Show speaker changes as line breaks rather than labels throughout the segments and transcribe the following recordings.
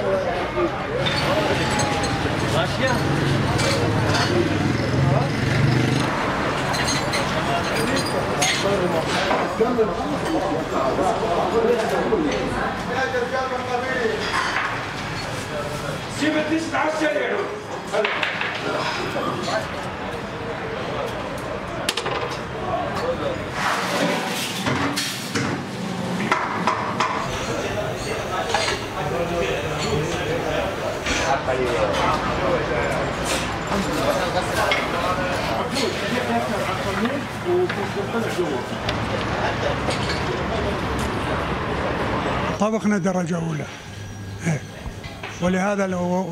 سيب الدست على السريع.
طبخنا درجة أولى، ولهذا لو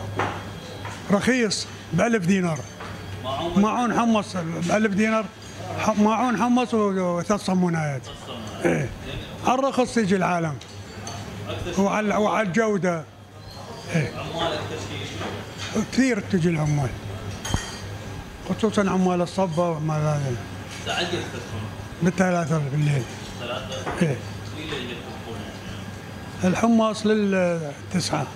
رخيص ب1000 دينار. معون حمص ب1000 دينار، معون حمص وثلاث صمونات. الرخص تجي العالم وعلى الجودة.
عمال اكثر شيء
كثير تجي العمال، خصوصا عمال الصبة وما هذا.
ساعات يفتحون
بالثلاثة بالليل.
ثلاثة؟
الحمص لل9.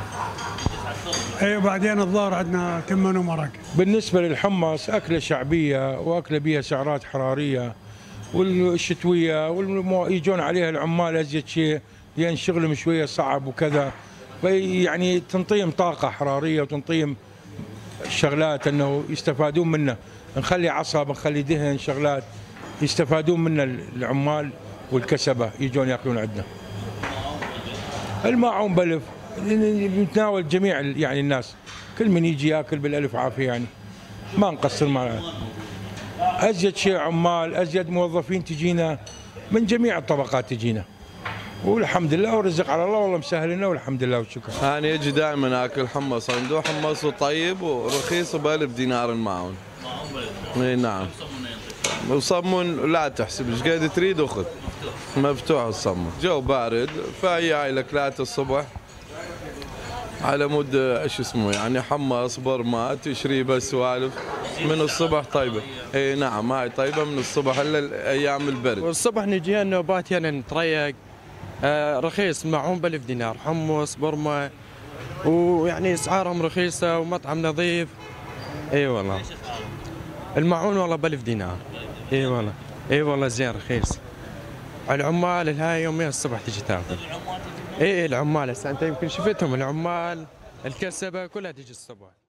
اي وبعدين الظهر عندنا تمن ومرق.
بالنسبة للحمص أكلة شعبية وأكلة بها سعرات حرارية والشتوية يجون عليها العمال أزيد شيء لأن شغلهم شوية صعب وكذا، يعني تنطيهم طاقة حرارية وتنطيهم شغلات أنه يستفادون منه، نخلي عصب نخلي دهن شغلات يستفادون منه العمال والكسبة يجون يأكلون عندنا. الماعون بألف يتناول جميع يعني الناس، كل من يجي ياكل بالألف عافية، يعني ما نقصر معه. أزيد شيء عمال أزيد موظفين تجينا من جميع الطبقات تجينا، والحمد لله ورزق على الله والله مسهل لنا والحمد لله والشكر.
أنا يجي دائما آكل حمص عنده، حمص طيب ورخيص ب1000 دينار الماعون. اي نعم. وصمون لا تحسب ايش قد تريد وخذ. مفتوح الصمون، جو بارد فهي هاي الاكلات الصبح على مود ايش اسمه يعني حمص برمات تشريبه سوالف من الصبح طيبه. اي نعم هاي طيبه من الصبح الا ايام البرد.
والصبح نجي النوبات يعني نتريق. رخيص الماعون ب1000 دينار، حمص برمه ويعني اسعارهم رخيصه ومطعم نظيف. اي والله. الماعون والله ب1000 دينار. اي والله. اي والله زين رخيص. العمال الهاي يومين الصبح تجي تاكل. اي العمال هسه انت يمكن شفتهم، العمال الكسبه كلها تجي الصبح.